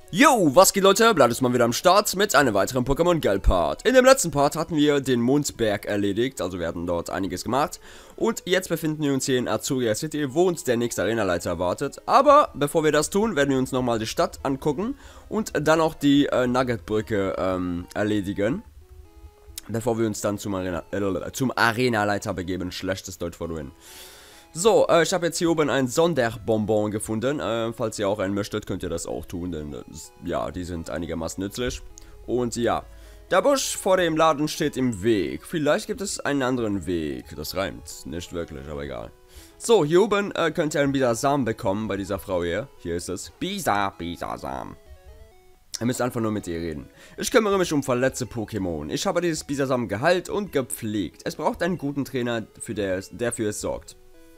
Yo, was geht Leute? Bleibt es mal wieder am Start mit einem weiteren Pokémon Geld Part. In dem letzten Part hatten wir den Mondberg erledigt, also wir hatten dort einiges gemacht. Und jetzt befinden wir uns hier in Azuria City, wo uns der nächste Arenaleiter erwartet. Aber bevor wir das tun, werden wir uns nochmal die Stadt angucken und dann auch die Nuggetbrücke erledigen. Bevor wir uns dann zum Arenaleiter begeben. Schlechtes Deutsch vorhin. So, ich habe jetzt hier oben ein Sonderbonbon gefunden. Falls ihr auch einen möchtet, könnt ihr das auch tun, denn ja, die sind einigermaßen nützlich. Und ja, der Busch vor dem Laden steht im Weg. Vielleicht gibt es einen anderen Weg. Das reimt nicht wirklich, aber egal. So, hier oben könnt ihr einen Bisasam bekommen bei dieser Frau hier. Hier ist es. Bisasam. Ihr müsst einfach nur mit ihr reden. Ich kümmere mich um verletzte Pokémon. Ich habe dieses Bisasam geheilt und gepflegt. Es braucht einen guten Trainer, der für es sorgt.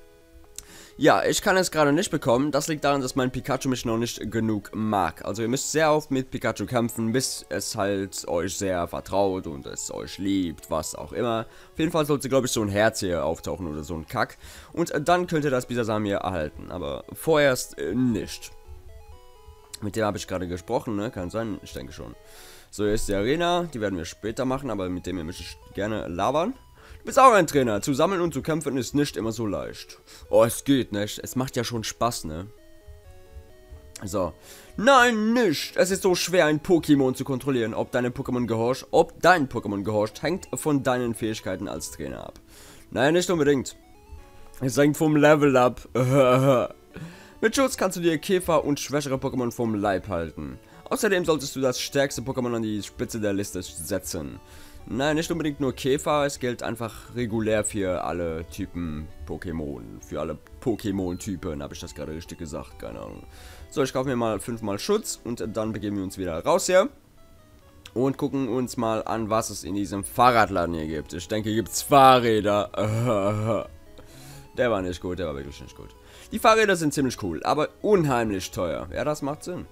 Ja, ich kann es gerade nicht bekommen. Das liegt daran, dass mein Pikachu mich noch nicht genug mag. Also ihr müsst sehr oft mit Pikachu kämpfen, bis es halt euch sehr vertraut und es euch liebt, was auch immer. Auf jeden Fall sollte, glaube ich, so ein Herz hier auftauchen oder so ein Kack. Und dann könnt ihr das Bisasam hier erhalten, aber vorerst nicht. Mit dem habe ich gerade gesprochen, ne? Kann sein, ich denke schon. So, hier ist die Arena, die werden wir später machen, aber mit dem hier möchte ich gerne labern. Du bist auch ein Trainer. Zu sammeln und zu kämpfen ist nicht immer so leicht. Oh, es geht nicht. Es macht ja schon Spaß, ne? So. Nein, nicht. Es ist so schwer, ein Pokémon zu kontrollieren. Ob dein Pokémon gehorcht, hängt von deinen Fähigkeiten als Trainer ab. Nein, nicht unbedingt. Es hängt vom Level ab. Mit Schutz kannst du dir Käfer und schwächere Pokémon vom Leib halten. Außerdem solltest du das stärkste Pokémon an die Spitze der Liste setzen. Nein, nicht unbedingt nur Käfer, es gilt einfach regulär für alle Typen Pokémon. Für alle Pokémon-Typen, habe ich das gerade richtig gesagt, keine Ahnung. So, ich kaufe mir mal 5-mal Schutz und dann begeben wir uns wieder raus hier. Und gucken uns mal an, was es in diesem Fahrradladen hier gibt. Ich denke, hier gibt es Fahrräder. Der war nicht gut, der war wirklich nicht gut. Die Fahrräder sind ziemlich cool, aber unheimlich teuer. Ja, das macht Sinn.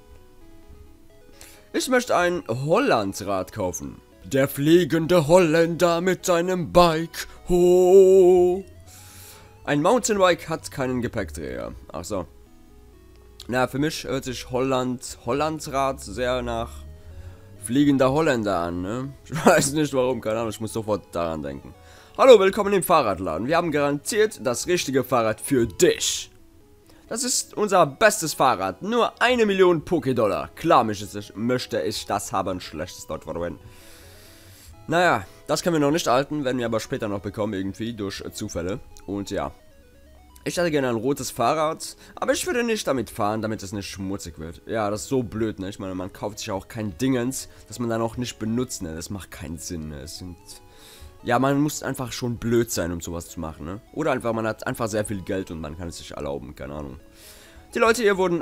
Ich möchte ein Hollandrad kaufen. Der fliegende Holländer mit seinem Bike. Ho! Ein Mountainbike hat keinen Gepäckträger. Ach so. Na, für mich hört sich Hollandrad sehr nach fliegender Holländer an, ne? Ich weiß nicht warum, keine Ahnung, ich muss sofort daran denken. Hallo, willkommen im Fahrradladen. Wir haben garantiert das richtige Fahrrad für dich. Das ist unser bestes Fahrrad. Nur 1 Million Pokédollar. Klar möchte ich das haben. Schlechtes Deutsch vorhin. Naja, das können wir noch nicht erhalten, werden wir aber später noch bekommen, irgendwie, durch Zufälle. Und ja, ich hätte gerne ein rotes Fahrrad, aber ich würde nicht damit fahren, damit es nicht schmutzig wird. Ja, das ist so blöd, ne? Ich meine, man kauft sich auch kein Dingens, das man dann auch nicht benutzt, ne? Das macht keinen Sinn, ne? Ja, man muss einfach schon blöd sein, um sowas zu machen, ne? Oder einfach, man hat einfach sehr viel Geld und man kann es sich erlauben, keine Ahnung. Die Leute hier wurden,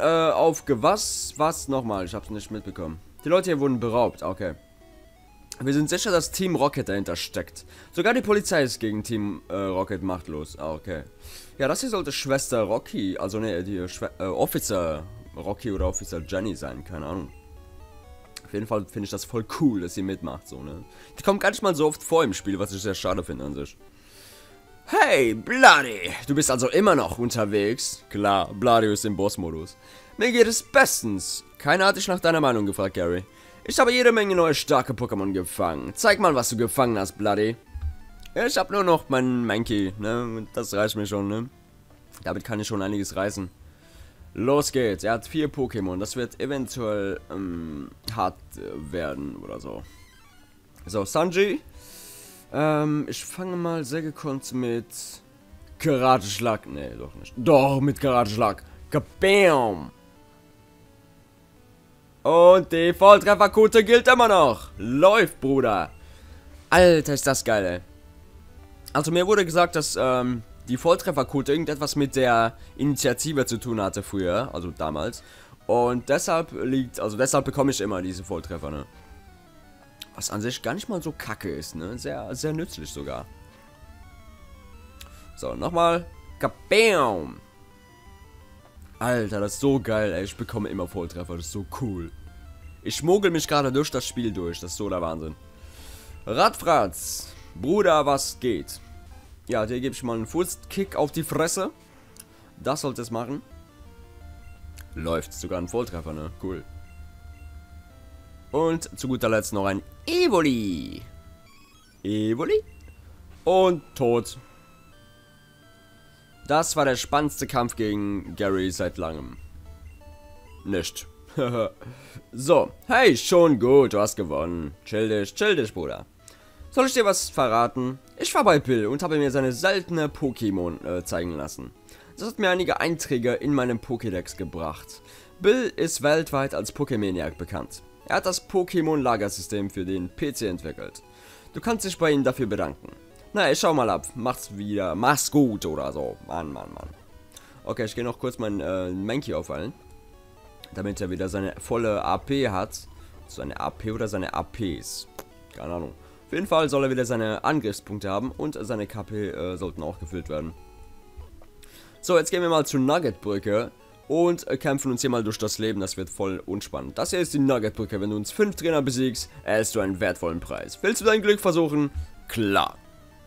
was nochmal? Ich hab's nicht mitbekommen. Die Leute hier wurden beraubt, okay. Wir sind sicher, dass Team Rocket dahinter steckt. Sogar die Polizei ist gegen Team Rocket machtlos. Ah, okay. Ja, das hier sollte Schwester Rocky, also ne, die Officer Rocky oder Officer Jenny sein, keine Ahnung. Auf jeden Fall finde ich das voll cool, dass sie mitmacht, so, ne. Die kommt gar nicht mal so oft vor im Spiel, was ich sehr schade finde an sich. Hey, Bloody! Du bist also immer noch unterwegs? Klar, Bloody ist im Boss-Modus. Mir geht es bestens. Keiner hat dich nach deiner Meinung gefragt, Gary. Ich habe jede Menge neue starke Pokémon gefangen. Zeig mal, was du gefangen hast, Bloody. Ich habe nur noch meinen Mankey, ne? Das reicht mir schon, ne? Damit kann ich schon einiges reißen. Los geht's. Er hat 4 Pokémon. Das wird eventuell hart werden oder so. So, Sanji. Ich fange mal sehr gekonnt mit Karate-Schlag. Ne, doch nicht. Doch, mit Karate-Schlag. Kabam! Und die Volltrefferquote gilt immer noch. Läuft, Bruder. Alter, ist das geil, ey. Also mir wurde gesagt, dass die Volltrefferquote irgendetwas mit der Initiative zu tun hatte früher, also damals. Und deshalb bekomme ich immer diese Volltreffer, ne. Was an sich gar nicht mal so kacke ist, ne. Sehr, sehr nützlich sogar. So, nochmal. Kabam! Alter, das ist so geil, ey. Ich bekomme immer Volltreffer, das ist so cool. Ich schmuggel mich gerade durch das Spiel durch, das ist so der Wahnsinn. Radfratz, Bruder, was geht? Ja, dir gebe ich mal einen Fußkick auf die Fresse. Das sollte es machen. Läuft, sogar ein Volltreffer, ne? Cool. Und zu guter Letzt noch ein Evoli. Evoli. Und tot. Das war der spannendste Kampf gegen Gary seit langem. Nicht. So, hey, schon gut, du hast gewonnen. Chill dich, Bruder. Soll ich dir was verraten? Ich war bei Bill und habe mir seine seltene Pokémon zeigen lassen. Das hat mir einige Einträge in meinem Pokédex gebracht. Bill ist weltweit als Pokémaniac bekannt. Er hat das Pokémon-Lagersystem für den PC entwickelt. Du kannst dich bei ihm dafür bedanken. Na, ich schau mal ab. Mach's gut oder so. Mann. Okay, ich gehe noch kurz meinen Mankey aufheilen. Damit er wieder seine volle AP hat. Seine AP oder seine APs. Keine Ahnung. Auf jeden Fall soll er wieder seine Angriffspunkte haben und seine KP sollten auch gefüllt werden. So, jetzt gehen wir mal zur Nuggetbrücke und kämpfen uns hier mal durch das Leben. Das wird voll unspannend. Das hier ist die Nuggetbrücke. Wenn du uns 5 Trainer besiegst, erhältst du einen wertvollen Preis. Willst du dein Glück versuchen? Klar.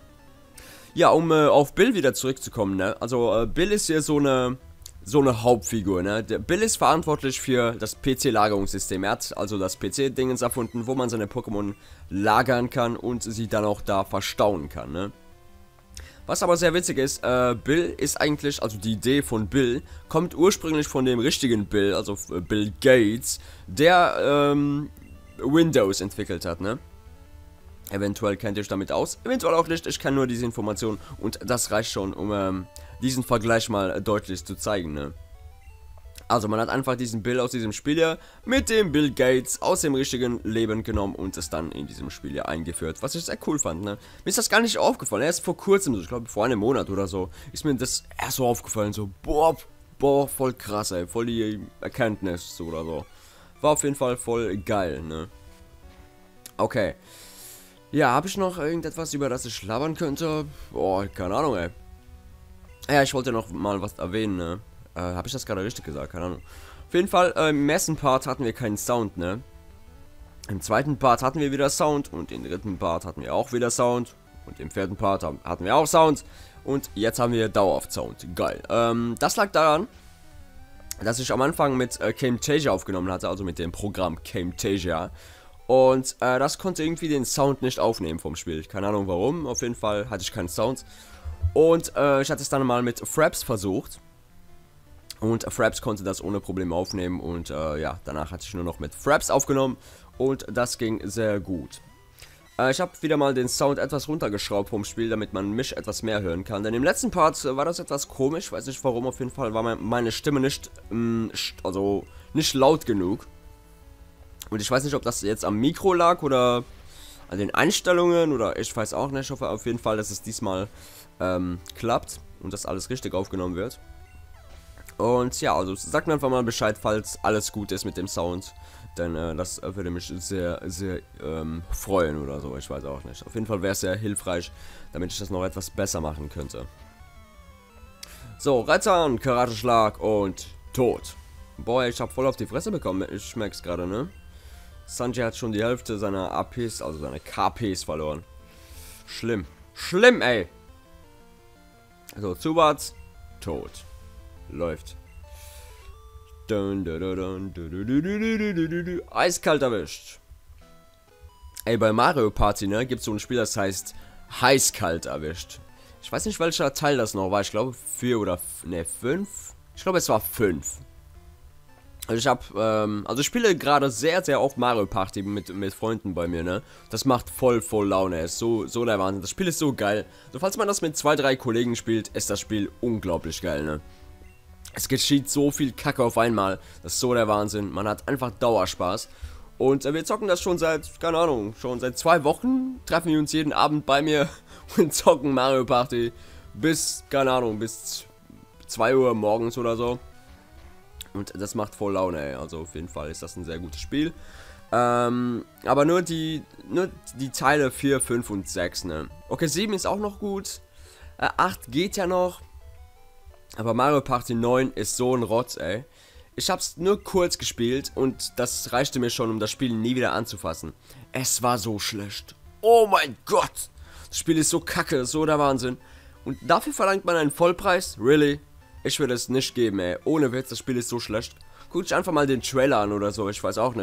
Ja, um auf Bill wieder zurückzukommen, ne? Also, Bill ist hier so eine Hauptfigur, ne? Bill ist verantwortlich für das PC-Lagerungssystem. Er hat also das PC-Dingens erfunden, wo man seine Pokémon lagern kann und sie dann auch da verstauen kann, ne? Was aber sehr witzig ist, Bill ist eigentlich, also die Idee von Bill, kommt ursprünglich von dem richtigen Bill, also Bill Gates, der Windows entwickelt hat, ne? Eventuell kennt ihr euch damit aus, eventuell auch nicht, ich kann nur diese Information und das reicht schon, um diesen Vergleich mal deutlich zu zeigen, ne? Also man hat einfach diesen Bill aus diesem Spiel hier mit dem Bill Gates aus dem richtigen Leben genommen und es dann in diesem Spiel hier eingeführt, was ich sehr cool fand, ne? Mir ist das gar nicht aufgefallen, erst vor kurzem, ich glaube vor einem Monat oder so, ist mir das erst so aufgefallen, so, boah, voll krass, ey, voll die Erkenntnis so oder so. War auf jeden Fall voll geil, ne? Okay. Ja, habe ich noch irgendetwas, über das ich labern könnte? Boah, keine Ahnung, ey. Ja, ich wollte noch mal was erwähnen, ne? Habe ich das gerade richtig gesagt? Keine Ahnung. Auf jeden Fall, im ersten Part hatten wir keinen Sound, ne? Im zweiten Part hatten wir wieder Sound und im dritten Part hatten wir auch wieder Sound. Und im vierten Part hatten wir auch Sound. Und jetzt haben wir dauerhaft Sound. Geil. Das lag daran, dass ich am Anfang mit Camtasia aufgenommen hatte, also mit dem Programm Camtasia. Und das konnte irgendwie den Sound nicht aufnehmen vom Spiel. Keine Ahnung warum, auf jeden Fall hatte ich keinen Sound. Und ich hatte es dann mal mit Fraps versucht. Und Fraps konnte das ohne Probleme aufnehmen. Und ja, danach hatte ich nur noch mit Fraps aufgenommen. Und das ging sehr gut. Ich habe wieder mal den Sound etwas runtergeschraubt vom Spiel, damit man mich etwas mehr hören kann. Denn im letzten Part war das etwas komisch. Weiß nicht warum, auf jeden Fall war meine Stimme nicht, nicht laut genug. Und ich weiß nicht, ob das jetzt am Mikro lag oder an den Einstellungen oder ich weiß auch nicht. Ich hoffe auf jeden Fall, dass es diesmal klappt und dass alles richtig aufgenommen wird. Und ja, also sagt mir einfach mal Bescheid, falls alles gut ist mit dem Sound. Denn das würde mich sehr, sehr freuen oder so. Ich weiß auch nicht. Auf jeden Fall wäre es sehr hilfreich, damit ich das noch etwas besser machen könnte. So, Reitern, Karateschlag und tot. Boah, ich habe voll auf die Fresse bekommen. Ich merk's gerade, ne? Sanjay hat schon die Hälfte seiner APs, also seine KPs verloren. Schlimm. Schlimm, ey. So, Zubat. Tot. Läuft. Eiskalt erwischt. Ey, bei Mario Party, ne, gibt es so ein Spiel, das heißt Heißkalt erwischt. Ich weiß nicht, welcher Teil das noch war. Ich glaube 4 oder 5. Ich glaube, es war 5. Also ich spiele gerade sehr, sehr oft Mario Party mit Freunden bei mir, ne? Das macht voll Laune, ist so der Wahnsinn. Das Spiel ist so geil. So, falls man das mit 2, 3 Kollegen spielt, ist das Spiel unglaublich geil, ne? Es geschieht so viel Kacke auf einmal, das ist so der Wahnsinn. Man hat einfach Dauerspaß. Und wir zocken das schon seit, keine Ahnung, schon seit 2 Wochen. Treffen wir uns jeden Abend bei mir und zocken Mario Party bis, keine Ahnung, bis 2 Uhr morgens oder so. Und das macht voll Laune, ey. Also auf jeden Fall ist das ein sehr gutes Spiel. Aber nur die Teile 4, 5 und 6, ne? Okay, 7 ist auch noch gut. 8 geht ja noch. Aber Mario Party 9 ist so ein Rotz, ey. Ich hab's nur kurz gespielt und das reichte mir schon, um das Spiel nie wieder anzufassen. Es war so schlecht. Oh mein Gott! Das Spiel ist so kacke, so der Wahnsinn. Und dafür verlangt man einen Vollpreis? Really? Ich würde es nicht geben, ey. Ohne Witz, das Spiel ist so schlecht. Guckt euch einfach mal den Trailer an oder so, ich weiß auch nicht.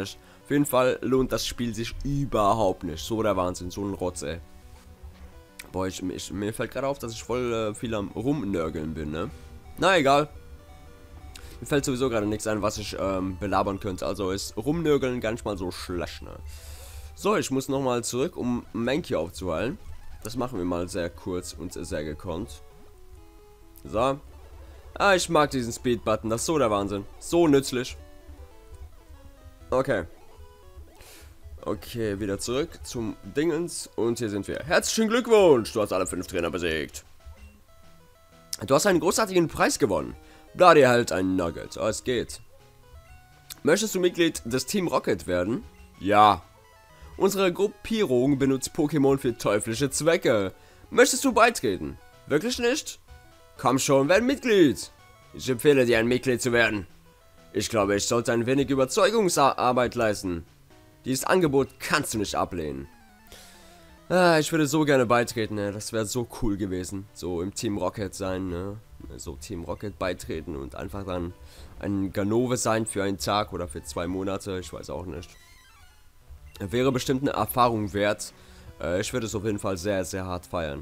Auf jeden Fall lohnt das Spiel sich überhaupt nicht. So der Wahnsinn, so ein Rotz, ey. Boah, mir fällt gerade auf, dass ich voll viel am Rumnörgeln bin, ne? Na, egal. Mir fällt sowieso gerade nichts ein, was ich belabern könnte. Also ist Rumnörgeln gar nicht mal so schlecht, ne? So, ich muss nochmal zurück, um Mankey aufzuheilen. Das machen wir mal sehr kurz und sehr gekonnt. So. Ah, ich mag diesen Speed-Button. Das ist so der Wahnsinn. So nützlich. Okay. Okay, wieder zurück zum Dingens. Und hier sind wir. Herzlichen Glückwunsch. Du hast alle 5 Trainer besiegt. Du hast einen großartigen Preis gewonnen. Bloody erhält einen Nugget. Oh, es geht. Möchtest du Mitglied des Team Rocket werden? Ja. Unsere Gruppierung benutzt Pokémon für teuflische Zwecke. Möchtest du beitreten? Wirklich nicht? Komm schon, werd Mitglied. Ich empfehle dir, ein Mitglied zu werden. Ich glaube, ich sollte ein wenig Überzeugungsarbeit leisten. Dieses Angebot kannst du nicht ablehnen. Ah, ich würde so gerne beitreten, ne? Das wäre so cool gewesen. So im Team Rocket sein, ne? So Team Rocket beitreten und einfach dann ein Ganove sein für einen Tag oder für 2 Monate. Ich weiß auch nicht. Wäre bestimmt eine Erfahrung wert. Ich würde es auf jeden Fall sehr, sehr hart feiern.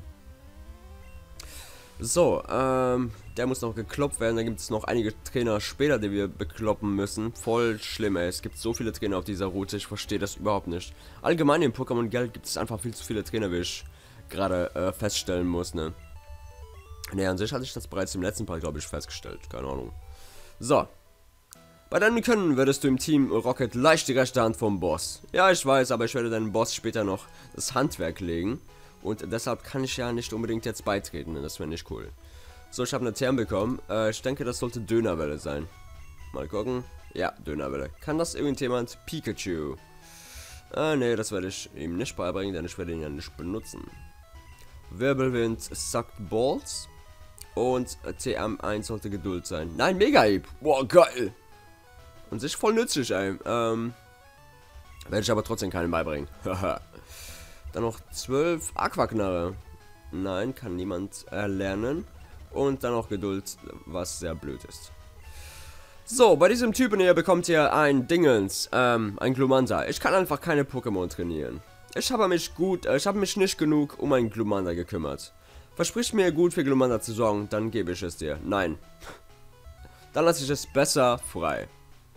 So, der muss noch gekloppt werden. Da gibt es noch einige Trainer später, die wir bekloppen müssen. Voll schlimm, ey. Es gibt so viele Trainer auf dieser Route. Ich verstehe das überhaupt nicht. Allgemein in Pokémon Geld gibt es einfach viel zu viele Trainer, wie ich gerade feststellen muss, ne? Ne, an sich hatte ich das bereits im letzten Part, glaube ich, festgestellt. Keine Ahnung. So. Bei deinem Können würdest du im Team Rocket leicht die rechte Hand vom Boss. Ja, ich weiß, aber ich werde deinem Boss später noch das Handwerk legen. Und deshalb kann ich ja nicht unbedingt jetzt beitreten, das wäre nicht cool. So, ich habe eine Term bekommen. Ich denke, das sollte Dönerwelle sein. Mal gucken. Ja, Dönerwelle. Kann das irgendjemand? Pikachu. Ne, das werde ich ihm nicht beibringen, denn ich werde ihn ja nicht benutzen. Wirbelwind suckt Balls. Und TM1 sollte Geduld sein. Nein, Mega-Hieb. Boah, geil. Und sich voll nützlich, ey. Werde ich aber trotzdem keinen beibringen. Haha. Dann noch 12 Aquaknarre. Nein, kann niemand erlernen. Und dann noch Geduld, was sehr blöd ist. So, bei diesem Typen hier bekommt ihr ein Dingens, ein Glumanda. Ich kann einfach keine Pokémon trainieren. Ich habe mich nicht genug um einen Glumanda gekümmert. Versprich mir gut für Glumanda zu sorgen, dann gebe ich es dir. Nein. Dann lasse ich es besser frei.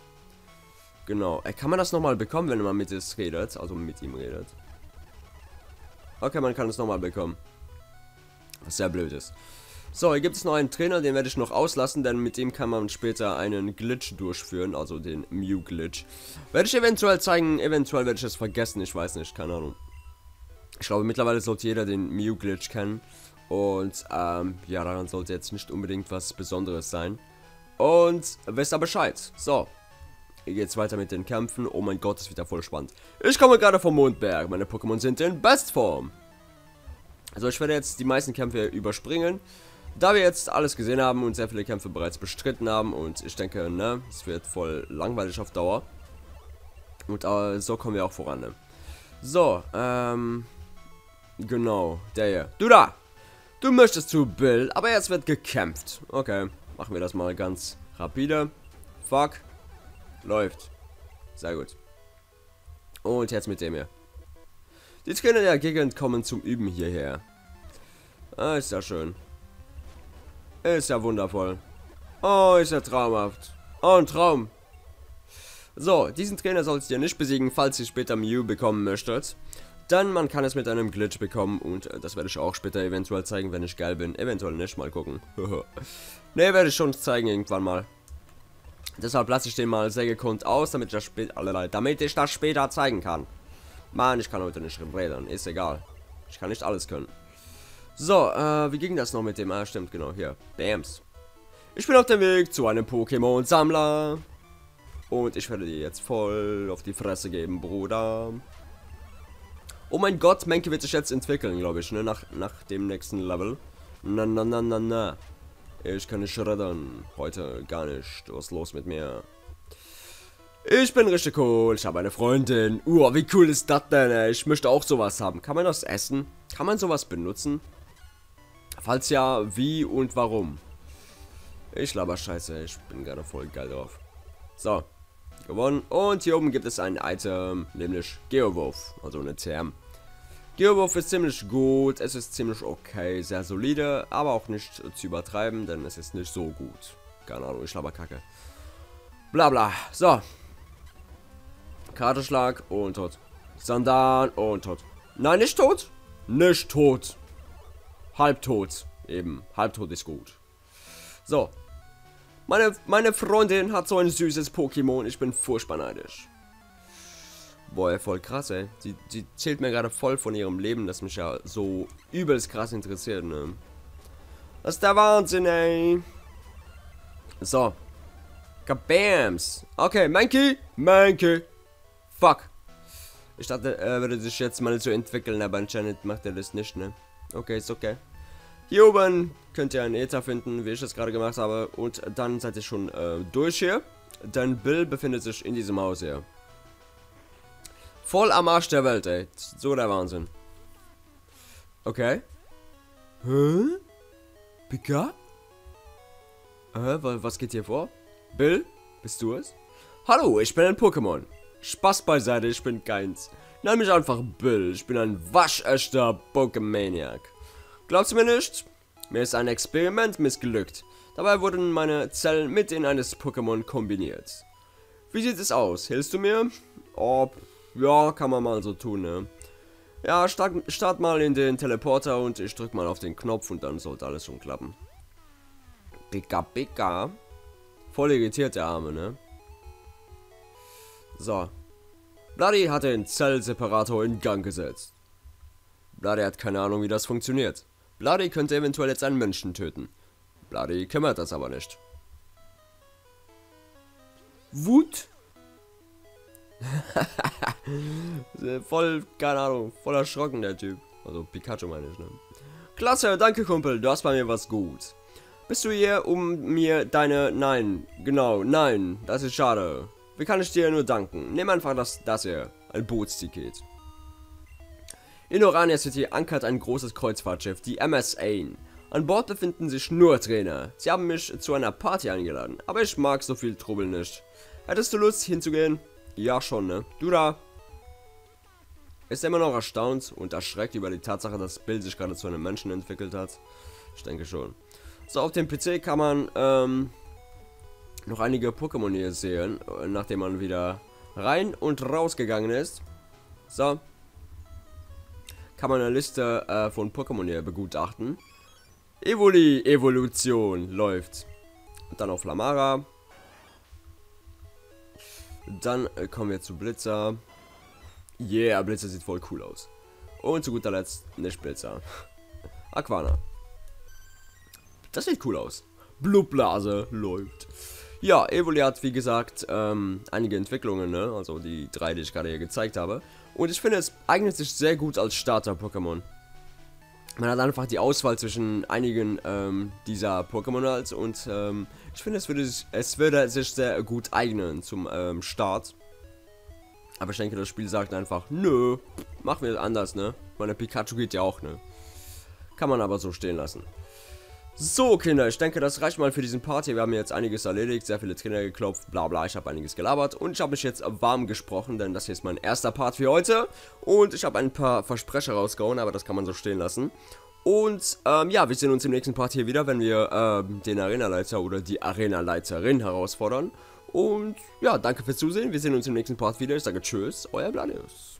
Genau. Kann man das nochmal bekommen, wenn man mit es redet? Also mit ihm redet. Okay, man kann es nochmal bekommen. Was sehr blöd ist. So, hier gibt es noch einen Trainer, den werde ich noch auslassen, denn mit dem kann man später einen Glitch durchführen, also den Mew-Glitch. Werde ich eventuell zeigen, eventuell werde ich es vergessen, ich weiß nicht, keine Ahnung. Ich glaube, mittlerweile sollte jeder den Mew-Glitch kennen. Und, ja, daran sollte jetzt nicht unbedingt was Besonderes sein. Und, wisst ihr Bescheid. So. Hier geht's weiter mit den Kämpfen. Oh mein Gott, ist wieder voll spannend. Ich komme gerade vom Mondberg. Meine Pokémon sind in Bestform. Also ich werde jetzt die meisten Kämpfe überspringen. Da wir jetzt alles gesehen haben und sehr viele Kämpfe bereits bestritten haben. Und ich denke, ne, es wird voll langweilig auf Dauer. Und so kommen wir auch voran, ne? So, genau, der hier. Du da! Du möchtest zu Bill, aber jetzt wird gekämpft. Okay, machen wir das mal ganz rapide. Fuck. Läuft. Sehr gut. Und jetzt mit dem hier. Die Trainer der Gegend kommen zum Üben hierher. Ah, ist ja schön. Ist ja wundervoll. Oh, ist ja traumhaft. Oh, ein Traum. So, diesen Trainer solltet ihr nicht besiegen, falls ihr später Mew bekommen möchtet. Dann man kann es mit einem Glitch bekommen und das werde ich auch später eventuell zeigen, wenn ich geil bin. Eventuell nicht, mal gucken. Ne, werde ich schon zeigen irgendwann mal. Deshalb lasse ich den mal sehr gekonnt aus, damit ich das später zeigen kann. Mann, ich kann heute nicht reden, ist egal. Ich kann nicht alles können. So, wie ging das noch mit dem? Ah, stimmt, genau, hier. Bams. Ich bin auf dem Weg zu einem Pokémon-Sammler. Und ich werde dir jetzt voll auf die Fresse geben, Bruder. Oh mein Gott, Mankey wird sich jetzt entwickeln, glaube ich, ne? Nach dem nächsten Level. Na. Ich kann nicht schreddern. Heute gar nicht. Was ist los mit mir? Ich bin richtig cool. Ich habe eine Freundin. Wie cool ist das denn, ey? Ich möchte auch sowas haben. Kann man das essen? Kann man sowas benutzen? Falls ja, wie und warum? Ich laber Scheiße. Ich bin gerade voll geil drauf. So. Gewonnen. Und hier oben gibt es ein Item, nämlich Geowurf, also eine TM. Geowurf ist ziemlich gut, es ist ziemlich okay, sehr solide, aber auch nicht zu übertreiben, denn es ist nicht so gut. Keine Ahnung, ich laber Kacke. Blabla. So. Kartenschlag und tot. Sandan und tot. Nein, nicht tot. Nicht tot. Halbtot. Eben. Halbtot ist gut. So. Meine Freundin hat so ein süßes Pokémon. Ich bin furchtbar neidisch. Boah, voll krass, ey. Die zählt mir gerade voll von ihrem Leben, das mich ja so übelst krass interessiert, ne? Das ist der Wahnsinn, ey. So. Kabams. Okay, Mankey. Fuck. Ich dachte, er würde sich jetzt mal so entwickeln, aber anscheinend macht er das nicht, ne? Okay, ist okay. Hier oben könnt ihr einen Ether finden, wie ich das gerade gemacht habe. Und dann seid ihr schon durch hier. Denn Bill befindet sich in diesem Haus hier. Voll am Arsch der Welt, ey. So der Wahnsinn. Okay. Hä? Pika? Was geht hier vor? Bill? Bist du es? Hallo, ich bin ein Pokémon. Spaß beiseite, ich bin keins. Nenn mich einfach Bill. Ich bin ein waschechter Pokémaniac. Glaubst du mir nicht? Mir ist ein Experiment missglückt. Dabei wurden meine Zellen mit denen eines Pokémon kombiniert. Wie sieht es aus? Hilfst du mir? Oh, ja, kann man mal so tun, ne? Ja, start mal in den Teleporter und ich drück mal auf den Knopf und dann sollte alles schon klappen. Pika. Voll irritiert der Arme, ne? So. Bloody hat den Zellseparator in Gang gesetzt. Bloody hat keine Ahnung, wie das funktioniert. Bloody könnte eventuell jetzt einen Menschen töten. Bloody kümmert das aber nicht. Wut? Voll, keine Ahnung, voll erschrocken der Typ. Also Pikachu meine ich, ne? Klasse, danke Kumpel, du hast bei mir was gut. Bist du hier, um mir deine... Nein, genau, nein, das ist schade. Wie kann ich dir nur danken? Nimm einfach das hier, ein Bootsticket. In Orania City ankert ein großes Kreuzfahrtschiff, die MS Ain. An Bord befinden sich nur Trainer. Sie haben mich zu einer Party eingeladen, aber ich mag so viel Trubel nicht. Hättest du Lust hinzugehen? Ja schon, ne? Du da? Ist immer noch erstaunt und erschreckt über die Tatsache, dass Bill sich gerade zu einem Menschen entwickelt hat? Ich denke schon. So, auf dem PC kann man noch einige Pokémon hier sehen, nachdem man wieder rein und rausgegangen ist. So. Kann man eine Liste von Pokémon hier begutachten. Evolution läuft. Und dann auf Flamara. Dann kommen wir zu Blitzer. Yeah, Blitzer sieht voll cool aus. Und zu guter Letzt nicht Blitzer. Aquana. Das sieht cool aus. Blutblase läuft. Ja, Evoli hat wie gesagt einige Entwicklungen, ne? Also die drei, die ich gerade hier gezeigt habe. Und ich finde, es eignet sich sehr gut als Starter-Pokémon. Man hat einfach die Auswahl zwischen einigen dieser Pokémon halt und ich finde, es würde sich sehr gut eignen zum Start. Aber ich denke, das Spiel sagt einfach, nö, machen wir anders, ne? Meine Pikachu geht ja auch, ne? Kann man aber so stehen lassen. So, Kinder, ich denke, das reicht mal für diesen Part hier. Wir haben jetzt einiges erledigt, sehr viele Trainer geklopft, bla bla, ich habe einiges gelabert und ich habe mich jetzt warm gesprochen, denn das hier ist mein erster Part für heute. Und ich habe ein paar Versprecher rausgehauen, aber das kann man so stehen lassen. Und, ja, wir sehen uns im nächsten Part hier wieder, wenn wir den Arenaleiter oder die Arenaleiterin herausfordern. Und, ja, danke fürs Zusehen, wir sehen uns im nächsten Part wieder. Ich sage tschüss, euer Bladius.